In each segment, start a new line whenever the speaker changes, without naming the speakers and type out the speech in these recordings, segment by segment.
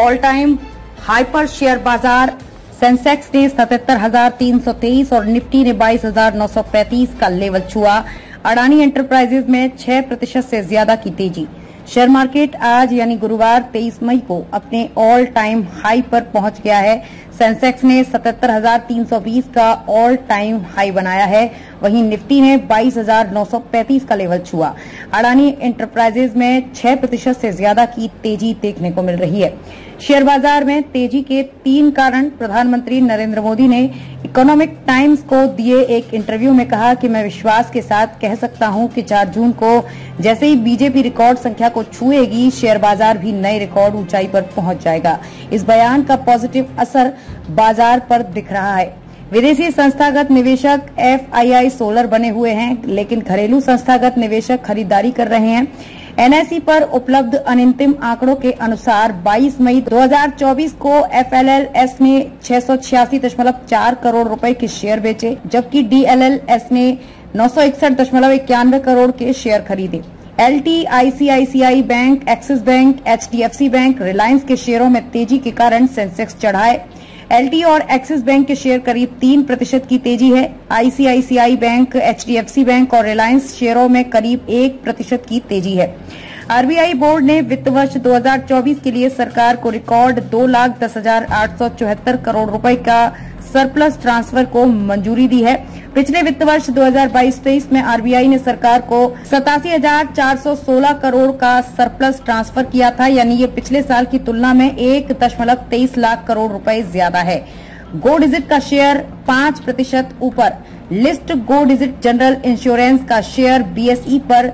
All time high पर share बाजार। Sensex ने 77,323 और निफ्टी ने 22,935 का लेवल छुआ। अडानी एंटरप्राइजेज में 6% से ज्यादा की तेजी। शेयर मार्केट आज यानी गुरुवार 23 मई को अपने ऑल टाइम हाई पर पहुंच गया है। सेंसेक्स ने 77,320 का ऑल टाइम हाई बनाया है, वहीं निफ्टी ने 22,935 का लेवल छुआ। अडानी एंटरप्राइजेज में 6% से ज्यादा की तेजी देखने को मिल रही है। शेयर बाजार में तेजी के 3 कारण। प्रधानमंत्री नरेंद्र मोदी ने इकोनॉमिक टाइम्स को दिए एक इंटरव्यू में कहा कि मैं विश्वास के साथ कह सकता हूं कि 4 जून को जैसे ही बीजेपी रिकॉर्ड संख्या को छुएगी, शेयर बाजार भी नए रिकॉर्ड ऊंचाई पर पहुंच जाएगा। इस बयान का पॉजिटिव असर बाजार पर दिख रहा है। विदेशी संस्थागत निवेशक FII सोलर बने हुए हैं, लेकिन घरेलू संस्थागत निवेशक खरीदारी कर रहे हैं। NSE पर उपलब्ध अंतिम आंकड़ों के अनुसार 22 मई 2024 को FLLS ने 686.4 करोड़ रुपए के शेयर बेचे, जबकि DLLS ने 961.91 करोड़ के शेयर खरीदे। LT, ICICI bank, Axis bank, HDFC bank, Reliance के शेयरों में तेजी के कारण सेंसेक्स चढ़ाए। LT और एक्सिस बैंक के शेयर करीब 3% की तेजी है। ICICI बैंक, HDFC बैंक और रिलायंस शेयरों में करीब 1% की तेजी है। RBI बोर्ड ने वित्त वर्ष 2024 के लिए सरकार को रिकॉर्ड 2,10,874 करोड़ रुपए का सरप्लस ट्रांसफर को मंजूरी दी है। पिछले वित्त वर्ष 2022-23 में RBI ने सरकार को 87,416 करोड़ का सरप्लस ट्रांसफर किया था, यानी ये पिछले साल की तुलना में 1.23 लाख करोड़ रुपए ज्यादा है। गो डिजिट का शेयर 5% ऊपर। List Go Digit General Insurance का शेयर BSE पर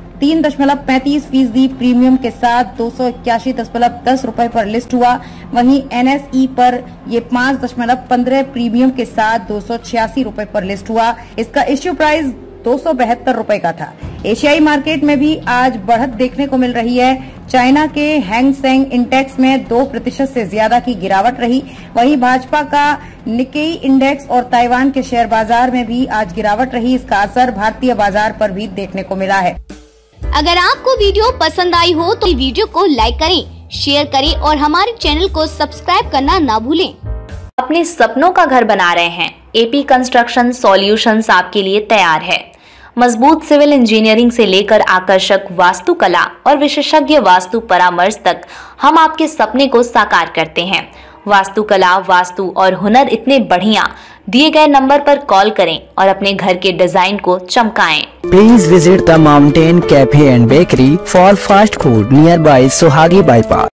3.35% प्रीमियम के साथ 281.10 रुपए पर लिस्ट हुआ। वहीं NSE पर ये 5.15 प्रीमियम के साथ 286 रुपए पर लिस्ट हुआ। इसका इश्यू प्राइस 272 रुपए का था। एशियाई मार्केट में भी आज बढ़त देखने को मिल रही है। चाइना के हैंग सेंग इंडेक्स में 2% से ज्यादा की गिरावट रही। वहीं भाजपा का निक्केई इंडेक्स और ताइवान के शेयर बाजार में भी आज गिरावट रही। इसका असर भारतीय बाजार पर भी देखने को मिला है।
अगर आपको वीडियो पसंद आई हो तो वीडियो को लाइक करें, शेयर करें और हमारे चैनल को सब्सक्राइब करना ना भूलें।
अपने सपनों का घर बना रहे हैं? AP कंस्ट्रक्शन सॉल्यूशंस आपके लिए तैयार है। मजबूत सिविल इंजीनियरिंग से लेकर आकर्षक वास्तुकला और विशेषज्ञ वास्तु परामर्श तक हम आपके सपने को साकार करते हैं। वास्तुकला, वास्तु और हुनर इतने बढ़िया। दिए गए नंबर पर कॉल करें और अपने घर के डिजाइन को चमकाएं।
Please visit the Mountain Cafe and Bakery for fast food nearby Sohagi Bypass.